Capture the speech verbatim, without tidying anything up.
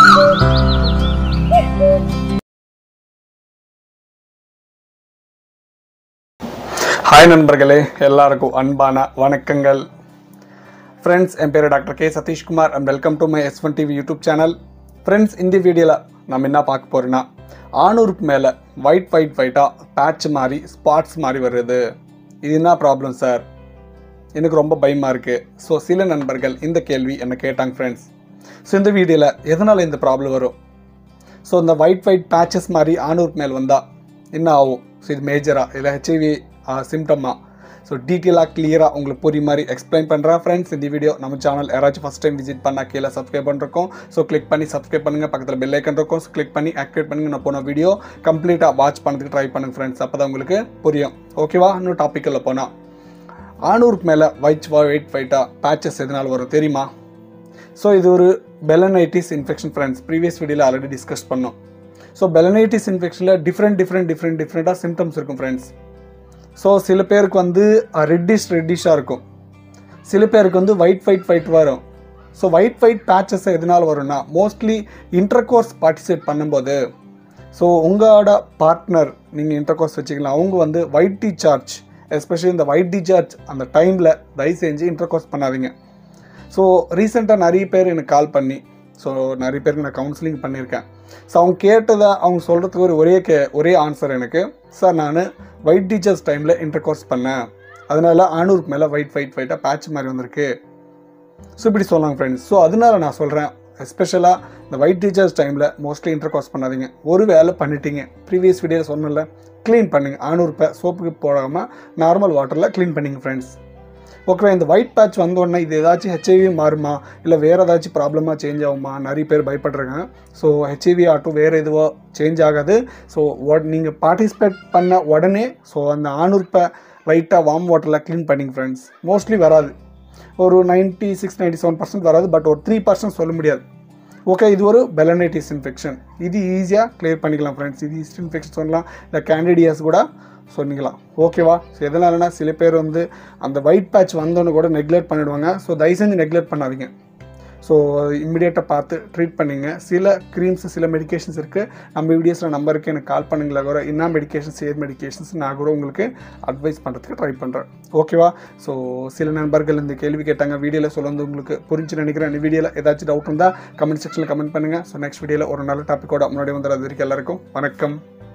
हाय नண்பர்களே எல்லாருக்கும் அன்பான வணக்கங்கள் फ्रेंड्स என் பேர் doctor K Satish Kumar and welcome to my S one TV YouTube channel friends இந்த வீடியோல நாம என்ன பார்க்க போறோம்னா ஆணுறுப்பு மேல ஒயிட் ஒயிட் ஒயிட்டா பேட்ச் மாதிரி ஸ்பாட்ஸ் மாதிரி வருது இது என்ன ப்ராப்ளம் சார் எனக்கு ரொம்ப பயமா இருக்கு சோ சில நண்பர்கள் இந்த கேள்வி என்ன கேட்டாங்க फ्रेंड्स சோ இந்த வீடியோல எதனால இந்த ப்ராப்ளம் வரும் சோ இந்த ஒயிட் ஒயிட் பேட்சஸ் மாதிரி ஆணுறுப்பு மேல வந்தா என்ன ஆகும் சோ இது மேஜரா இல்ல ஹெச்ஐவி சிம்டமா ஸோ டீட்டெயிலாக கிளியராக உங்களுக்கு புரிய மாதிரி எக்ஸ்பிளைன் பண்ணுறேன் ஃப்ரெண்ட்ஸ் இந்த வீடியோ நம்ம சேனல் யாராச்சும் ஃபஸ்ட் டைம் விசிட் பண்ணால் கீழே சப்ஸ்கிரைப் பண்ணிருக்கோம் ஸோ கிளிக் பண்ணி சப்ஸ்கிரைப் பண்ணுங்கள் பக்கத்தில் பெல் ஐக்கன் இருக்கும் ஸோ கிளிக் பண்ணி ஆக்டிவேட் பண்ணுங்கள் நான் போன வீடியோ கம்ப்ளீட்டாக வாட்ச் பண்ணதுக்கு ட்ரை பண்ணுங்கள் ஃப்ரெண்ட்ஸ் அப்போ தான் உங்களுக்கு புரியும் ஓகேவா இன்னும் டாப்பிக்கில் போனால் ஆணுறுப்பு மேலே ஒயிட் ஒயிட் ஒயிட்டாக பேச்சஸ் எதனால் வரும் தெரியுமா ஸோ இது ஒரு பெலனைட்டிஸ் இன்ஃபெக்ஷன் ஃப்ரெண்ட்ஸ் ப்ரீவியஸ் வீடியோவில் ஆல்ரெடி டிஸ்கஸ் பண்ணோம் ஸோ பெலனைட்டிஸ் இன்ஃபெக்ஷனில் டிஃப்ரெண்ட் டிஃப்ரெண்ட் டிஃப்ரெண்ட் டிஃப்ரெண்ட்டாக சிம்டம்ஸ் இருக்கும் ஃப்ரெண்ட்ஸ் ஸோ சில பேருக்கு வந்து ரெட்டிஷ் ரெட்டிஷாக இருக்கும் சில பேருக்கு வந்து ஒயிட் ஒயிட் ஒயிட் வரும் ஸோ ஒயிட் ஒயிட் பேச்சஸ் எதனால் வரும்னா மோஸ்ட்லி இன்டர்கோர்ஸ் பார்ட்டிசிபேட் பண்ணும்போது ஸோ உங்களோட பார்ட்னர் நீங்கள் இன்டர்கோர்ஸ் வச்சுக்கலாம் அவங்க வந்து ஒயிட் டிசார்ஜ் எஸ்பெஷலி இந்த ஒயிட் டிசார்ஜ் அந்த டைமில் தயவு செஞ்சு இன்டர்கோர்ஸ் பண்ணாதீங்க ஸோ ரீசெண்டாக நிறைய பேர் எனக்கு கால் பண்ணி ஸோ நிறைய பேருக்கு நான் கவுன்சிலிங் பண்ணியிருக்கேன் ஸோ அவங்க கேட்டதை அவங்க சொல்கிறதுக்கு ஒரு ஒரே கே ஒரே ஆன்சர் எனக்கு சார் நான் ஒயிட் டீச்சர்ஸ் டைமில் இன்டர்கோர்ஸ் பண்ணேன் அதனால ஆணுறுப்பு மேலே ஒயிட் ஒயிட் ஒயிட்டாக பேட்ச் மாதிரி வந்திருக்கு ஸோ இப்படி சொன்னாங்க ஃப்ரெண்ட்ஸ் ஸோ அதனால நான் சொல்கிறேன் எஸ்பெஷலாக இந்த ஒயிட் டீச்சர்ஸ் டைமில் மோஸ்ட்லி இன்டர்கோர்ஸ் பண்ணாதீங்க ஒரு வேலை பண்ணிட்டீங்க ப்ரீவியஸ் வீடியோவில் சொன்னல க்ளீன் பண்ணுங்கள் ஆணுறுப்பை சோப்புக்கு போடாமல் நார்மல் வாட்டரில் க்ளீன் பண்ணிங்க ஃப்ரெண்ட்ஸ் ஓகே இந்த ஒயிட் பேட்ச் வந்தோடனே இது ஏதாச்சும் ஹெச்ஐவி மாறுமா இல்லை வேறு ஏதாச்சும் ப்ராப்ளமாக சேஞ்ச் ஆகுமா நிறைய பேர் பயப்படுறாங்க ஸோ ஹெச்ஐவி ஆட்டும் வேறு எதுவோ சேஞ்ச் ஆகாது ஸோ நீங்கள் பார்ட்டிசிபேட் பண்ண உடனே ஸோ அந்த ஆணுறுப்பை லைட்டாக வார்ம் வாட்டரில் க்ளீன் பண்ணிங்க ஃப்ரெண்ட்ஸ் மோஸ்ட்லி வராது ஒரு ninety six ninety seven percent வராது பட் ஒரு த்ரீ பர்சன்ட் சொல்ல முடியாது ஓகே இது ஒரு பெலனைட்டிஸ் இன்ஃபெக்ஷன் இது ஈஸியாக கிளியர் பண்ணிக்கலாம் ஃப்ரெண்ட்ஸ் இது ஈஸ்ட் இன்ஃபெக்ஷன் சொல்லலாம் இல்லை கேண்டிடியாஸ் கூட சொன்னிக்கலாம் ஓகேவா ஸோ எதனாலனா சில பேர் வந்து அந்த ஒயிட் பேட்ச் வந்தோன்னு கூட நெக்லெக்ட் பண்ணிவிடுவாங்க ஸோ தயவு செஞ்சு நெக்லெக்ட் பண்ணாதீங்க ஸோ இம்மிடியேட்டாக பார்த்து ட்ரீட் பண்ணிங்க சில க்ரீம்ஸ் சில மெடிக்கேஷன்ஸ் இருக்குது நம்ம வீடியோஸில் நம்பருக்கு எனக்கு கால் பண்ணுங்களா கூட என்ன மெடிக்கேஷன்ஸ் ஏது மெடிக்கேஷன்ஸ் நான் கூட உங்களுக்கு அட்வைஸ் பண்ணுறதுக்கு ட்ரை பண்ணுறேன் ஓகேவா ஸோ சில நண்பர்கள் இந்த கேள்வி கேட்டாங்க வீடியோவில் சொல்ல வந்து உங்களுக்கு புரிஞ்சு நினைக்கிறேன் இந்த வீடியோவில் ஏதாச்சும் டவுட் இருந்தால் கமெண்ட் செக்ஷனில் கமெண்ட் பண்ணுங்கள் ஸோ நெக்ஸ்ட் வீடியோவில் ஒரு நல்ல டாப்பிக்கோட முன்னாடி வந்துடுறது வரைக்கும் எல்லாருக்கும் வணக்கம்.